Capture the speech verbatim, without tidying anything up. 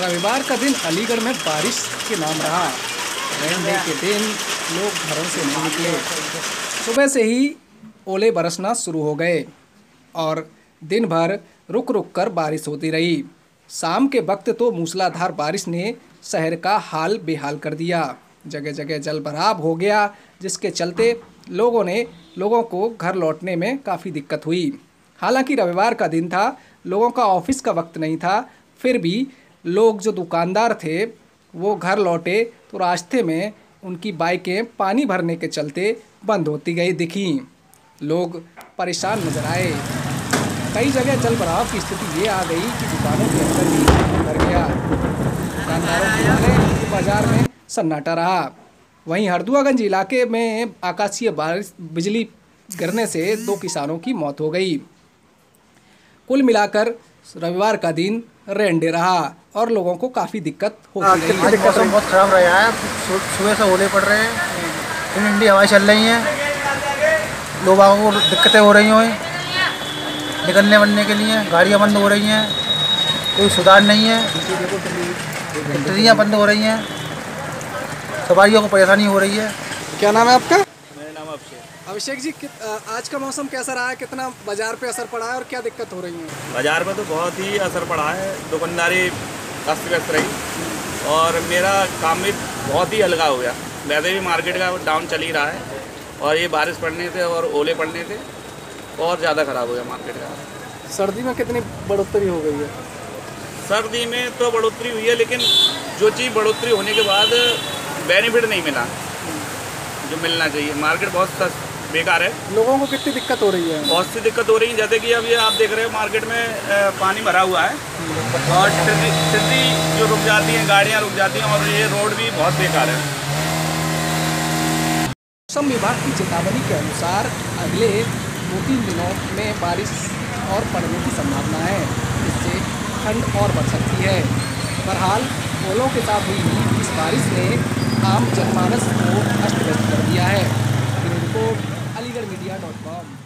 रविवार का दिन अलीगढ़ में बारिश के नाम रहा। रेन डे के दिन लोग घरों से नहीं निकले। सुबह से ही ओले बरसना शुरू हो गए और दिन भर रुक रुक कर बारिश होती रही। शाम के वक्त तो मूसलाधार बारिश ने शहर का हाल बेहाल कर दिया। जगह जगह जल भराव हो गया, जिसके चलते लोगों ने लोगों को घर लौटने में काफ़ी दिक्कत हुई। हालांकि रविवार का दिन था, लोगों का ऑफिस का वक्त नहीं था, फिर भी लोग जो दुकानदार थे वो घर लौटे तो रास्ते में उनकी बाइकें पानी भरने के चलते बंद होती गई दिखी। लोग परेशान नजर आए। कई जगह जल भराव की स्थिति ये आ गई कि दुकानों के अंदर भी पानी भर गया। दुकानदारों के चलते बाजार में सन्नाटा रहा। वहीं हरदुआगंज इलाके में आकाशीय बारिश बिजली गिरने से दो किसानों की मौत हो गई। कुल मिलाकर रविवार का दिन रेन डे रहा और लोगों को काफ़ी दिक्कत होती रही। आज मौसम बहुत ख़राब रहा है। सुबह से ओले पड़ रहे हैं, ठंडी ठंडी हवाएं चल रही हैं, लोगों को दिक्कतें हो रही हैं निकलने बनने के लिए। गाड़ियाँ बंद हो रही हैं, कोई सुधार नहीं है, फैक्ट्रियाँ बंद हो रही हैं, सवारियों को परेशानी हो रही है। क्या नाम है आपका? मेरा नाम अभिषेक। अभिषेक जी, आज का मौसम कैसा रहा है? कितना बाजार पे असर पड़ा है और क्या दिक्कत हो रही है? बाजार में तो बहुत ही असर पड़ा है, दुकानदारी अस्त व्यस्त रही और मेरा काम भी बहुत ही अलगा हो गया। वैसे भी मार्केट का डाउन चल ही रहा है और ये बारिश पड़ने से और ओले पड़ने से और ज़्यादा ख़राब हो गया मार्केट का। सर्दी में कितनी बढ़ोतरी हो गई है? सर्दी में तो बढ़ोतरी हुई है, लेकिन जो चीज़ बढ़ोतरी होने के बाद बेनिफिट नहीं मिला जो मिलना चाहिए। मार्केट बहुत बेकार है। लोगों को कितनी दिक्कत हो रही है? बहुत सी दिक्कत हो रही है। जैसे कि अब ये आप देख रहे हो मार्केट में पानी भरा हुआ है और सिद्धि जो रुक जाती हैं, गाड़ियाँ रुक जाती हैं और ये रोड भी बहुत बेकार है। मौसम विभाग की चेतावनी के अनुसार अगले दो तीन दिनों में बारिश और पड़ने की संभावना है, जिससे ठंड और बढ़ सकती है। बहरहाल ओलों के साथ हुई इस बारिश ने आम जनमानस को अस्त व्यस्त कर दिया है। Bureau report, Aligarh media dot com.